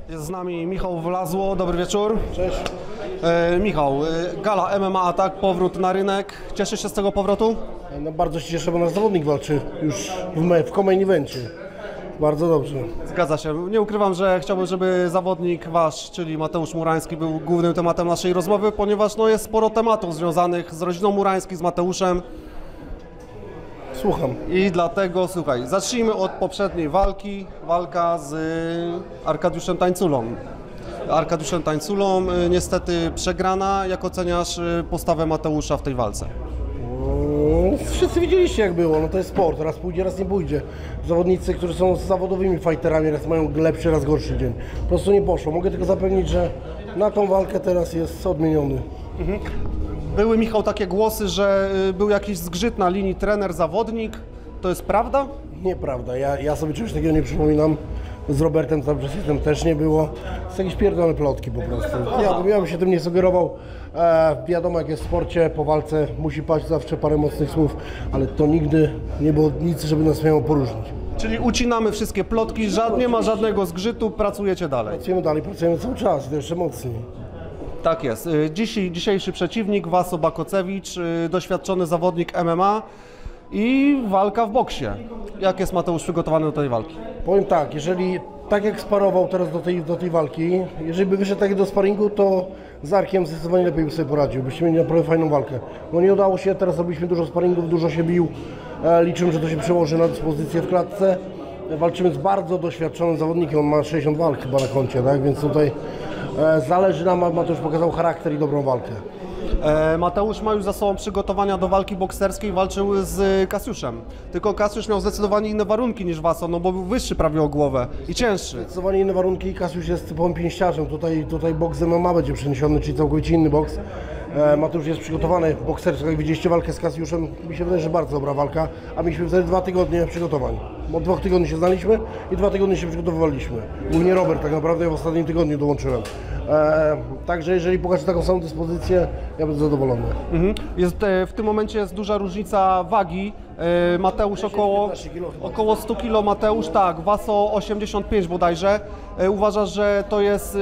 Jest z nami Michał Wlazło, dobry wieczór. Cześć. Michał, gala MMA Atak, powrót na rynek. Cieszysz się z tego powrotu? No bardzo się cieszę, bo nasz zawodnik walczy już w co-main evencie. Bardzo dobrze. Zgadza się. Nie ukrywam, że chciałbym, żeby zawodnik wasz, czyli Mateusz Murański, był głównym tematem naszej rozmowy, ponieważ jest sporo tematów związanych z rodziną Murańskich, z Mateuszem. Słucham. I dlatego, słuchaj, zacznijmy od poprzedniej walki. Walka z Arkadiuszem Tańculą. Arkadiuszem Tańculą niestety przegrana. Jak oceniasz postawę Mateusza w tej walce? Wszyscy widzieliście jak było, no to jest sport, raz pójdzie, raz nie pójdzie. Zawodnicy, którzy są zawodowymi fighterami, raz mają lepszy, raz gorszy dzień. Po prostu nie poszło. Mogę tylko zapewnić, że na tą walkę teraz jest odmieniony. Były, Michał, takie głosy, że był jakiś zgrzyt na linii trener-zawodnik. To jest prawda? Nieprawda, ja sobie czegoś takiego nie przypominam. Z Robertem Zabrześciem też nie było. To są jakieś pierdolone plotki po prostu. Ja bym się tym nie sugerował. Wiadomo, jak jest w sporcie, po walce musi paść zawsze parę mocnych słów, ale to nigdy nie było nic, żeby nas miało poróżnić. Czyli ucinamy wszystkie plotki, nie ma żadnego zgrzytu, pracujecie dalej. Pracujemy dalej, pracujemy cały czas, to jeszcze mocniej. Tak jest. Dzisiejszy przeciwnik, Waso Bakocewicz, doświadczony zawodnik MMA i walka w boksie. Jak jest Mateusz przygotowany do tej walki? Powiem tak, jeżeli tak jak sparował teraz do tej walki, jeżeli by wyszedł tak do sparingu, to z Arkiem zdecydowanie lepiej by sobie poradził, byście mieli naprawdę fajną walkę. No nie udało się, teraz robiliśmy dużo sparingów, dużo się bił, liczymy, że to się przełoży na dyspozycję w klatce. Walczymy z bardzo doświadczonym zawodnikiem, on ma 60 walk chyba na koncie, tak? Więc tutaj zależy nam, Mateusz pokazał charakter i dobrą walkę. Mateusz ma już za sobą przygotowania do walki bokserskiej, walczył z Kasiuszem. Tylko Kasiusz miał zdecydowanie inne warunki niż Waso, no bo był wyższy prawie o głowę i cięższy. Zdecydowanie inne warunki, Kasiusz jest typowym pięściarzem, tutaj boks MMA będzie przeniesiony, czyli całkowicie inny boks. Mateusz jest przygotowany boksersko, jak widzieliście walkę z Kasiuszem, mi się wydaje, że bardzo dobra walka, a mieliśmy wtedy 2 tygodnie przygotowań. Od 2 tygodni się znaliśmy i 2 tygodnie się przygotowywaliśmy. Głównie Robert, tak naprawdę ja w ostatnim tygodniu dołączyłem. Także jeżeli pokaże taką samą dyspozycję, ja będę zadowolony. W tym momencie jest duża różnica wagi. Mateusz około 100 kg, Mateusz, tak, Waso 85 bodajże. Uważasz, że to jest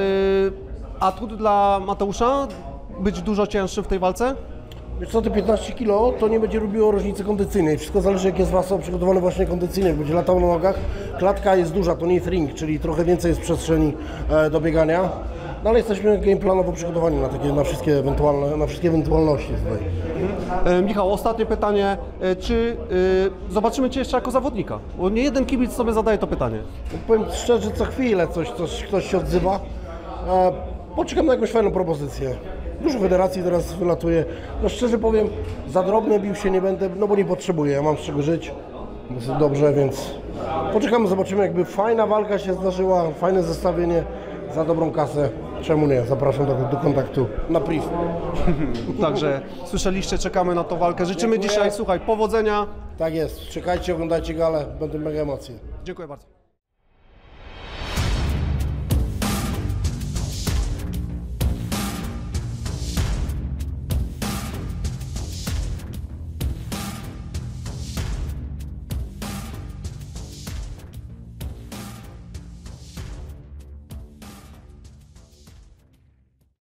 atut dla Mateusza? Być dużo cięższy w tej walce? Wiesz co, te 15 kg to nie będzie robiło różnicy kondycyjnej. Wszystko zależy, jak jest Waso przygotowany właśnie kondycyjnie. Będzie latał na nogach. Klatka jest duża, to nie jest ring, czyli trochę więcej jest przestrzeni do biegania. No ale jesteśmy gameplanowo przygotowani na wszystkie ewentualności tutaj. Michał, ostatnie pytanie. Czy zobaczymy Cię jeszcze jako zawodnika? Bo nie jeden kibic sobie zadaje to pytanie. Powiem szczerze, co chwilę ktoś się odzywa. Poczekam na jakąś fajną propozycję. Dużo federacji teraz wylatuje. No szczerze powiem, za drobne bił się nie będę, no bo nie potrzebuję, ja mam z czego żyć. Dosyć dobrze, więc poczekamy, zobaczymy, jakby fajna walka się zdarzyła, fajne zestawienie za dobrą kasę. Czemu nie? Zapraszam do kontaktu na priv. Także słyszeliście, czekamy na tą walkę. Życzymy dzisiaj, słuchaj, powodzenia. Tak jest, czekajcie, oglądajcie galę, będą mega emocje. Dziękuję bardzo.